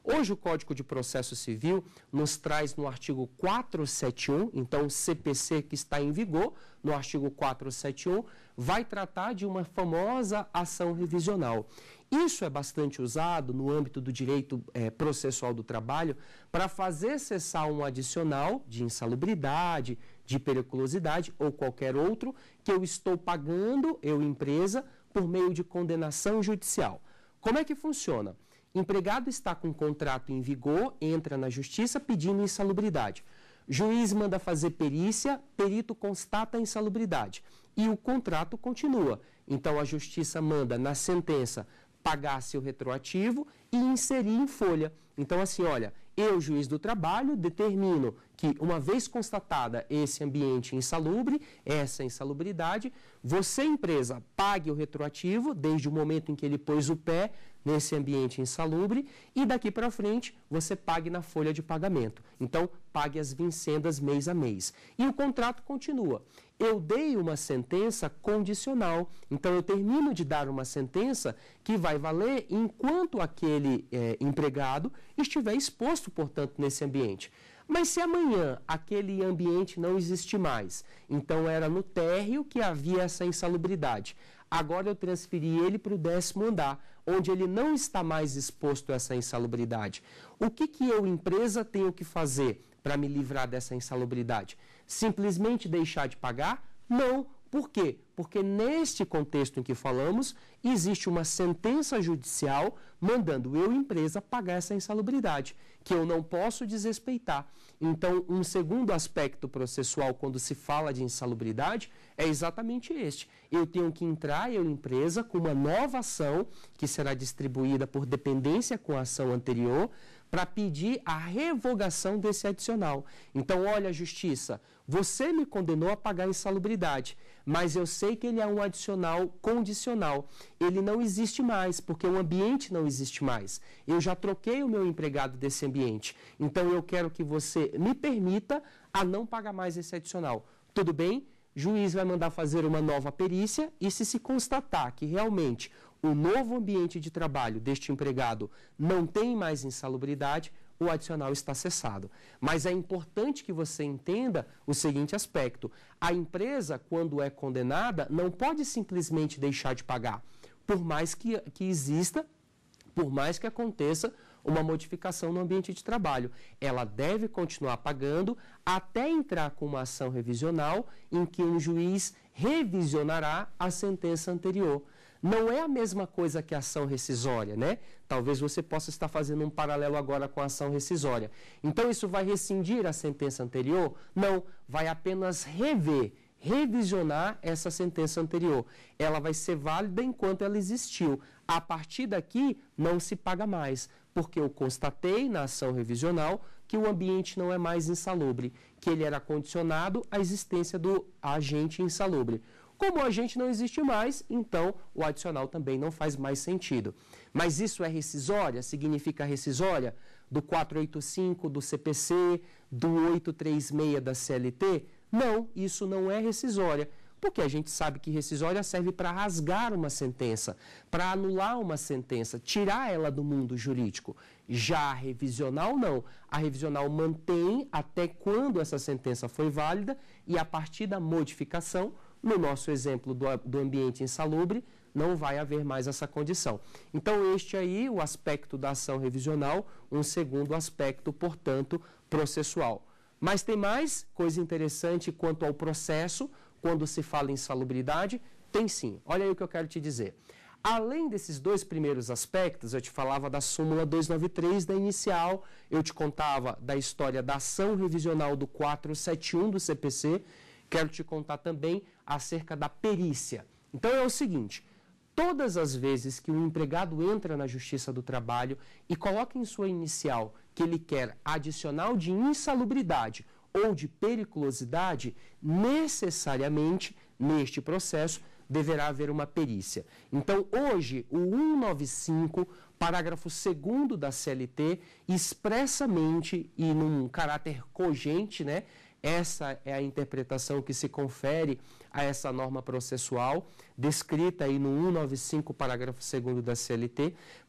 Hoje o Código de Processo Civil nos traz no artigo quatrocentos e setenta e um, então o C P C que está em vigor, no artigo quatrocentos e setenta e um, vai tratar de uma famosa ação revisional. Isso é bastante usado no âmbito do direito é, processual do trabalho para fazer cessar um adicional de insalubridade, de periculosidade ou qualquer outro que eu estou pagando, eu empresa, por meio de condenação judicial. Como é que funciona? Empregado está com um contrato em vigor, entra na justiça pedindo insalubridade. Juiz manda fazer perícia, perito constata a insalubridade e o contrato continua. Então a justiça manda na sentença pagar seu retroativo e inserir em folha. Então assim, olha, eu, juiz do trabalho, determino que, uma vez constatada esse ambiente insalubre, essa insalubridade, você, empresa, pague o retroativo desde o momento em que ele pôs o pé nesse ambiente insalubre e daqui para frente você pague na folha de pagamento. Então, pague as vincendas mês a mês. E o contrato continua. Eu dei uma sentença condicional, então eu termino de dar uma sentença que vai valer enquanto aquele é, empregado estiver exposto, portanto, nesse ambiente. Mas se amanhã aquele ambiente não existe mais, então era no térreo que havia essa insalubridade. Agora eu transferi ele para o décimo andar, onde ele não está mais exposto a essa insalubridade. O que que eu, empresa, tenho que fazer para me livrar dessa insalubridade? Simplesmente deixar de pagar? Não. Por quê? Porque neste contexto em que falamos, existe uma sentença judicial mandando eu, empresa, pagar essa insalubridade, que eu não posso desrespeitar. Então, um segundo aspecto processual quando se fala de insalubridade é exatamente este. Eu tenho que entrar, eu, empresa, com uma nova ação, que será distribuída por dependência com a ação anterior, para pedir a revogação desse adicional. Então, olha, Justiça, você me condenou a pagar insalubridade, mas eu sei que ele é um adicional condicional. Ele não existe mais, porque o ambiente não existe mais. Eu já troquei o meu empregado desse ambiente. Então, eu quero que você me permita a não pagar mais esse adicional. Tudo bem? O juiz vai mandar fazer uma nova perícia e, se se constatar que realmente o novo ambiente de trabalho deste empregado não tem mais insalubridade, o adicional está cessado. Mas é importante que você entenda o seguinte aspecto. A empresa, quando é condenada, não pode simplesmente deixar de pagar, por mais que, que exista, por mais que aconteça uma modificação no ambiente de trabalho. Ela deve continuar pagando até entrar com uma ação revisional em que um juiz revisionará a sentença anterior. Não é a mesma coisa que a ação rescisória, né? Talvez você possa estar fazendo um paralelo agora com a ação rescisória. Então, isso vai rescindir a sentença anterior? Não, vai apenas rever, revisionar essa sentença anterior. Ela vai ser válida enquanto ela existiu. A partir daqui, não se paga mais, porque eu constatei na ação revisional que o ambiente não é mais insalubre, que ele era condicionado à existência do agente insalubre. Como o agente não existe mais, então o adicional também não faz mais sentido. Mas isso é rescisória? Significa rescisória do quatrocentos e oitenta e cinco, do C P C, do oitocentos e trinta e seis da C L T? Não, isso não é rescisória, porque a gente sabe que rescisória serve para rasgar uma sentença, para anular uma sentença, tirar ela do mundo jurídico. Já a revisional, não. A revisional mantém até quando essa sentença foi válida e, a partir da modificação, no nosso exemplo do, do ambiente insalubre, não vai haver mais essa condição. Então, este aí, o aspecto da ação revisional, um segundo aspecto, portanto, processual. Mas tem mais coisa interessante quanto ao processo, quando se fala em insalubridade? Tem sim. Olha aí o que eu quero te dizer. Além desses dois primeiros aspectos, eu te falava da súmula duzentos e noventa e três da inicial, eu te contava da história da ação revisional do quatrocentos e setenta e um do C P C, quero te contar também acerca da perícia. Então é o seguinte, todas as vezes que um empregado entra na Justiça do Trabalho e coloca em sua inicial que ele quer adicional de insalubridade ou de periculosidade, necessariamente, neste processo, deverá haver uma perícia. Então, hoje, o cento e noventa e cinco, parágrafo segundo da C L T, expressamente e num caráter cogente, né, essa é a interpretação que se confere a essa norma processual, descrita aí no cento e noventa e cinco, parágrafo segundo da C L T, mas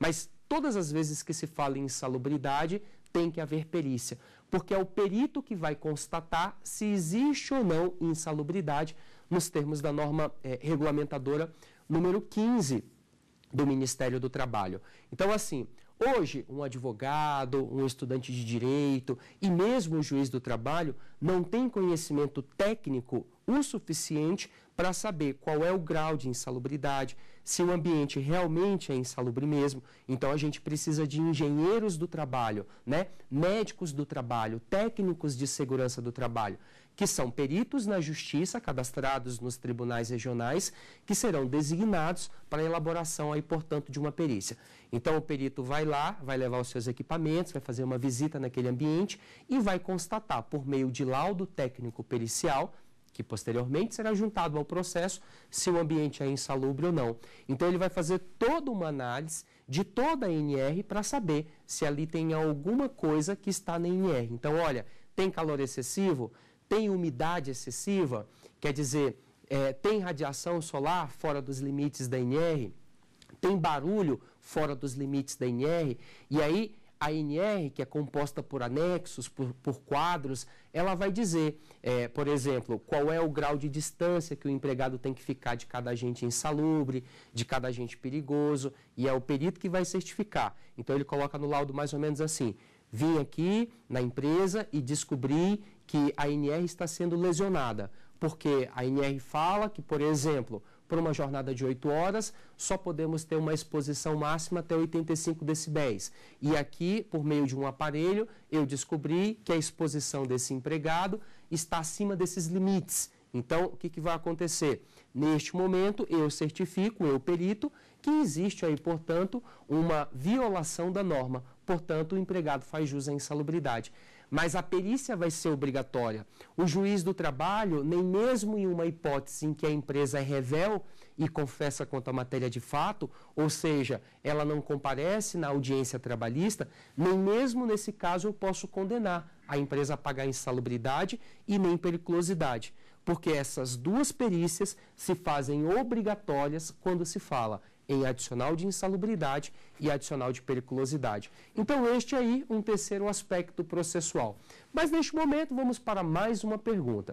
todas as vezes que se fala em insalubridade, tem que haver perícia, porque é o perito que vai constatar se existe ou não insalubridade nos termos da norma eh, regulamentadora número quinze do Ministério do Trabalho. Então, assim, hoje, um advogado, um estudante de direito e mesmo o juiz do trabalho não tem conhecimento técnico o suficiente para saber qual é o grau de insalubridade, se o ambiente realmente é insalubre mesmo. Então, a gente precisa de engenheiros do trabalho, né? Médicos do trabalho, técnicos de segurança do trabalho, que são peritos na justiça, cadastrados nos tribunais regionais, que serão designados para a elaboração, aí, portanto, de uma perícia. Então, o perito vai lá, vai levar os seus equipamentos, vai fazer uma visita naquele ambiente e vai constatar, por meio de laudo técnico pericial, que posteriormente será juntado ao processo, se o ambiente é insalubre ou não. Então, ele vai fazer toda uma análise de toda a N R para saber se ali tem alguma coisa que está na N R. Então, olha, tem calor excessivo? Tem umidade excessiva? Quer dizer, é, tem radiação solar fora dos limites da N R? Tem barulho fora dos limites da N R? E aí, a N R, que é composta por anexos, por, por quadros, ela vai dizer, é, por exemplo, qual é o grau de distância que o empregado tem que ficar de cada agente insalubre, de cada agente perigoso, e é o perito que vai certificar. Então, ele coloca no laudo mais ou menos assim: vim aqui na empresa e descobri que a N R está sendo lesionada, porque a N R fala que, por exemplo, por uma jornada de oito horas, só podemos ter uma exposição máxima até oitenta e cinco decibéis. E aqui, por meio de um aparelho, eu descobri que a exposição desse empregado está acima desses limites. Então, o que, que vai acontecer? Neste momento, eu certifico, eu perito, que existe aí, portanto, uma violação da norma. Portanto, o empregado faz jus à insalubridade. Mas a perícia vai ser obrigatória. O juiz do trabalho, nem mesmo em uma hipótese em que a empresa é revel e confessa quanto à matéria de fato, ou seja, ela não comparece na audiência trabalhista, nem mesmo nesse caso eu posso condenar a empresa a pagar insalubridade e nem periculosidade, porque essas duas perícias se fazem obrigatórias quando se fala em adicional de insalubridade e adicional de periculosidade. Então, este aí, um terceiro aspecto processual. Mas, neste momento, vamos para mais uma pergunta.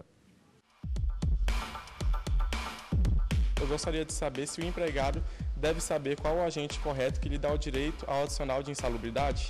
Eu gostaria de saber se o empregado deve saber qual o agente correto que lhe dá o direito ao adicional de insalubridade.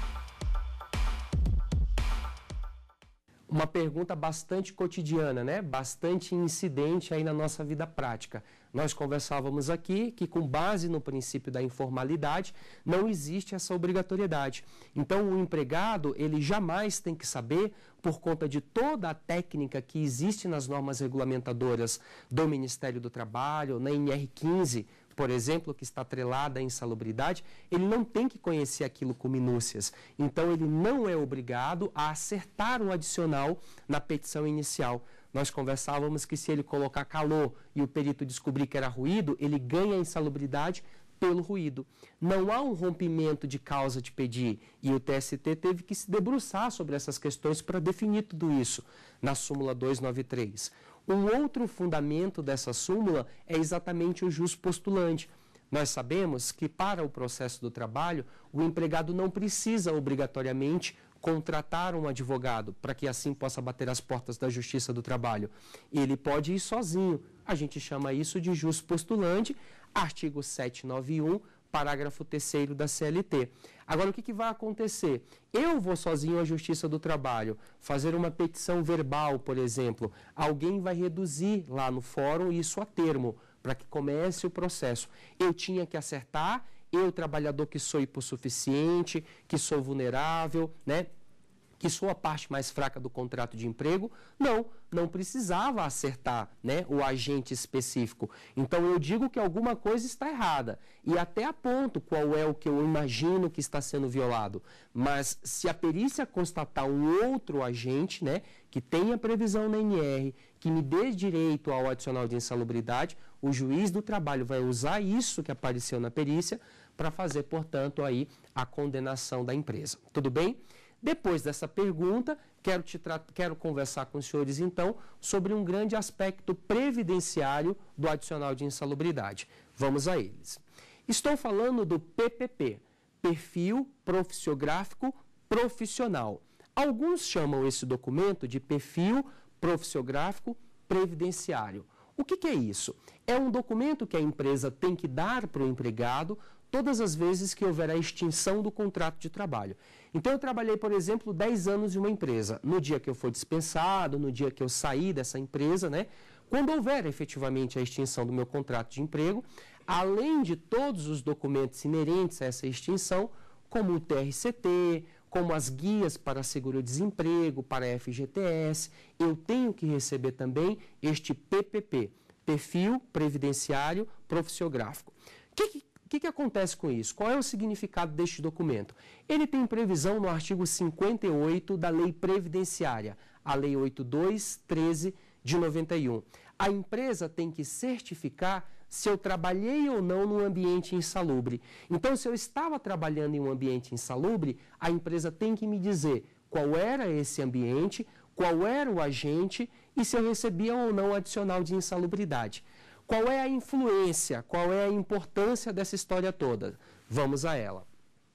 Uma pergunta bastante cotidiana, né? Bastante incidente aí na nossa vida prática. Nós conversávamos aqui que, com base no princípio da informalidade, não existe essa obrigatoriedade. Então, o empregado, ele jamais tem que saber, por conta de toda a técnica que existe nas normas regulamentadoras do Ministério do Trabalho, na N R quinze, por exemplo, que está atrelada à insalubridade, ele não tem que conhecer aquilo com minúcias. Então, ele não é obrigado a acertar o adicional na petição inicial. Nós conversávamos que, se ele colocar calor e o perito descobrir que era ruído, ele ganha a insalubridade pelo ruído. Não há um rompimento de causa de pedir, e o T S T teve que se debruçar sobre essas questões para definir tudo isso na súmula duzentos e noventa e três. Um outro fundamento dessa súmula é exatamente o jus postulante. Nós sabemos que, para o processo do trabalho, o empregado não precisa obrigatoriamente contratar um advogado para que assim possa bater as portas da Justiça do Trabalho. Ele pode ir sozinho. A gente chama isso de jus postulante, artigo setecentos e noventa e um, parágrafo terceiro da C L T. Agora, o que, que vai acontecer? Eu vou sozinho à Justiça do Trabalho fazer uma petição verbal, por exemplo. Alguém vai reduzir lá no fórum isso a termo, para que comece o processo. Eu tinha que acertar, eu, trabalhador que sou hipossuficiente, que sou vulnerável, né? Que sou a parte mais fraca do contrato de emprego, não, não precisava acertar, né, o agente específico. Então, eu digo que alguma coisa está errada e até aponto qual é o que eu imagino que está sendo violado. Mas, se a perícia constatar um outro agente, né, que tenha previsão na N R, que me dê direito ao adicional de insalubridade, o juiz do trabalho vai usar isso que apareceu na perícia para fazer, portanto, aí a condenação da empresa. Tudo bem? Depois dessa pergunta, quero, te quero conversar com os senhores, então, sobre um grande aspecto previdenciário do adicional de insalubridade. Vamos a eles. Estou falando do P P P, perfil profissiográfico profissional. Alguns chamam esse documento de perfil profissiográfico previdenciário. O que que é isso? É um documento que a empresa tem que dar para o empregado todas as vezes que houver a extinção do contrato de trabalho. Então, eu trabalhei, por exemplo, dez anos em uma empresa. No dia que eu for dispensado, no dia que eu sair dessa empresa, né? Quando houver efetivamente a extinção do meu contrato de emprego, além de todos os documentos inerentes a essa extinção, como o T R C T, como as guias para seguro-desemprego, para F G T S, eu tenho que receber também este P P P, Perfil Previdenciário Profissiográfico. O que, que, que acontece com isso? Qual é o significado deste documento? Ele tem previsão no artigo cinquenta e oito da Lei Previdenciária, a Lei oitenta e dois, treze de noventa e um. A empresa tem que certificar se eu trabalhei ou não num ambiente insalubre. Então, se eu estava trabalhando em um ambiente insalubre, a empresa tem que me dizer qual era esse ambiente, qual era o agente e se eu recebia ou não adicional de insalubridade. Qual é a influência, qual é a importância dessa história toda? Vamos a ela.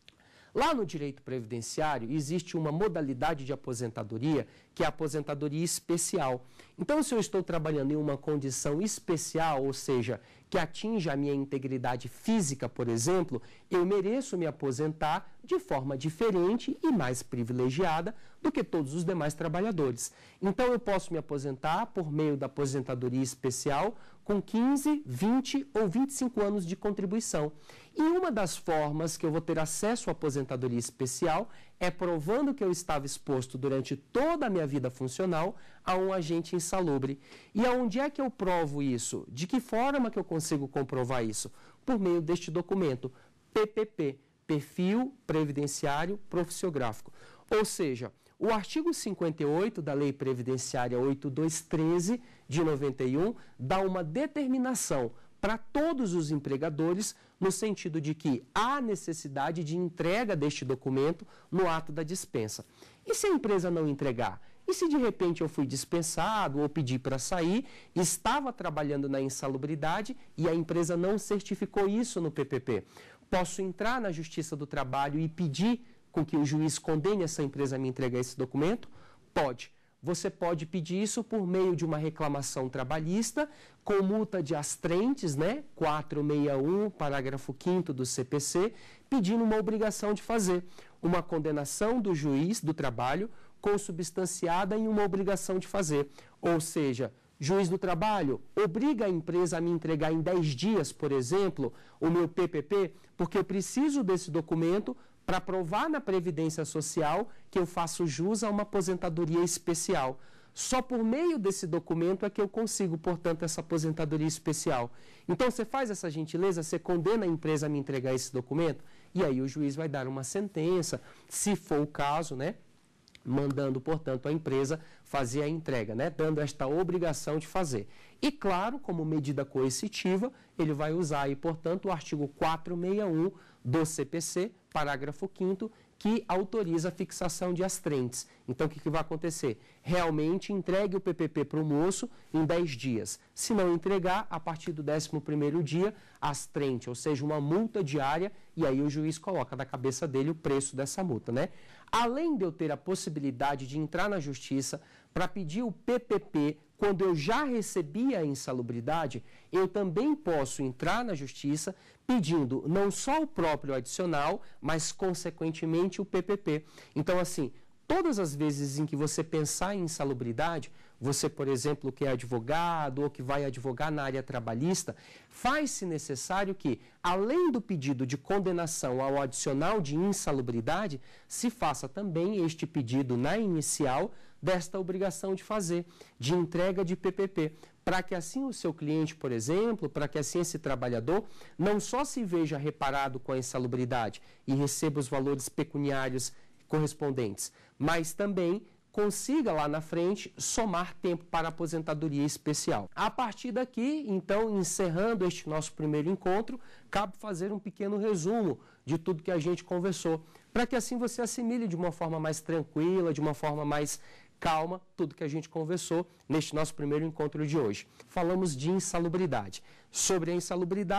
Lá no direito previdenciário, existe uma modalidade de aposentadoria, que é a aposentadoria especial. Então, se eu estou trabalhando em uma condição especial, ou seja, que atinja a minha integridade física, por exemplo, eu mereço me aposentar de forma diferente e mais privilegiada do que todos os demais trabalhadores. Então, eu posso me aposentar por meio da aposentadoria especial com quinze, vinte ou vinte e cinco anos de contribuição. E uma das formas que eu vou ter acesso à aposentadoria especial é provando que eu estava exposto durante toda a minha vida funcional a um agente insalubre. E aonde é que eu provo isso? De que forma que eu consigo comprovar isso? Por meio deste documento, P P P, Perfil Previdenciário Profissiográfico. Ou seja, o artigo cinquenta e oito da Lei Previdenciária oitenta e dois, treze de noventa e um dá uma determinação para todos os empregadores no sentido de que há necessidade de entrega deste documento no ato da dispensa. E se a empresa não entregar? E se de repente eu fui dispensado ou pedi para sair, estava trabalhando na insalubridade e a empresa não certificou isso no P P P? Posso entrar na Justiça do Trabalho e pedir com que o juiz condene essa empresa a me entregar esse documento? Pode. Você pode pedir isso por meio de uma reclamação trabalhista com multa de astrentes, né? quatrocentos e sessenta e um, parágrafo quinto do C P C, pedindo uma obrigação de fazer uma condenação do juiz do trabalho consubstanciada em uma obrigação de fazer. Ou seja, juiz do trabalho obriga a empresa a me entregar em dez dias, por exemplo, o meu P P P, porque eu preciso desse documento para provar na Previdência Social que eu faço jus a uma aposentadoria especial. Só por meio desse documento é que eu consigo, portanto, essa aposentadoria especial. Então, você faz essa gentileza, você condena a empresa a me entregar esse documento, e aí o juiz vai dar uma sentença, se for o caso, né? Mandando, portanto, a empresa fazer a entrega, né? Dando esta obrigação de fazer. E, claro, como medida coercitiva, ele vai usar aí, portanto, o artigo quatrocentos e sessenta e um do C P C, parágrafo quinto, que autoriza a fixação de astrentes. Então, o que, que vai acontecer? Realmente entregue o P P P para o moço em dez dias. Se não entregar, a partir do décimo primeiro dia, astrente, ou seja, uma multa diária, e aí o juiz coloca na cabeça dele o preço dessa multa, né? Além de eu ter a possibilidade de entrar na justiça para pedir o P P P quando eu já recebi a insalubridade, eu também posso entrar na justiça pedindo não só o próprio adicional, mas, consequentemente, o P P P. Então, assim, todas as vezes em que você pensar em insalubridade, você, por exemplo, que é advogado ou que vai advogar na área trabalhista, faz-se necessário que, além do pedido de condenação ao adicional de insalubridade, se faça também este pedido na inicial desta obrigação de fazer, de entrega de P P P, para que assim o seu cliente, por exemplo, para que assim esse trabalhador não só se veja reparado com a insalubridade e receba os valores pecuniários correspondentes, mas também consiga lá na frente somar tempo para a aposentadoria especial. A partir daqui, então, encerrando este nosso primeiro encontro, cabe fazer um pequeno resumo de tudo que a gente conversou, para que assim você assimile de uma forma mais tranquila, de uma forma mais calma, tudo que a gente conversou neste nosso primeiro encontro de hoje. Falamos de insalubridade. Sobre a insalubridade,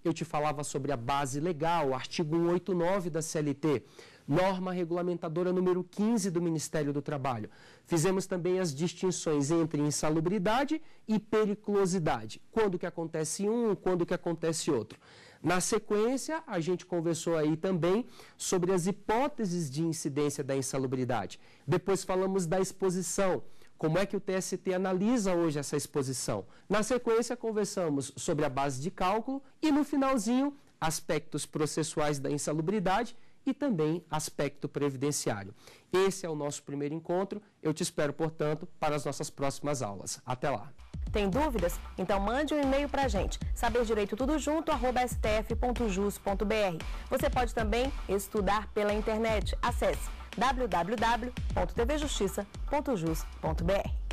eu te falava sobre a base legal, artigo cento e oitenta e nove da C L T, norma regulamentadora número quinze do Ministério do Trabalho. Fizemos também as distinções entre insalubridade e periculosidade, quando que acontece um, quando que acontece outro. Na sequência, a gente conversou aí também sobre as hipóteses de incidência da insalubridade. Depois falamos da exposição, como é que o T S T analisa hoje essa exposição. Na sequência, conversamos sobre a base de cálculo e, no finalzinho, aspectos processuais da insalubridade e também aspecto previdenciário. Esse é o nosso primeiro encontro. Eu te espero, portanto, para as nossas próximas aulas. Até lá! Tem dúvidas? Então mande um e-mail para a gente, saber direito tudo junto, arroba s t f ponto jus ponto b r. Você pode também estudar pela internet. Acesse w w w ponto t v justiça ponto jus ponto b r.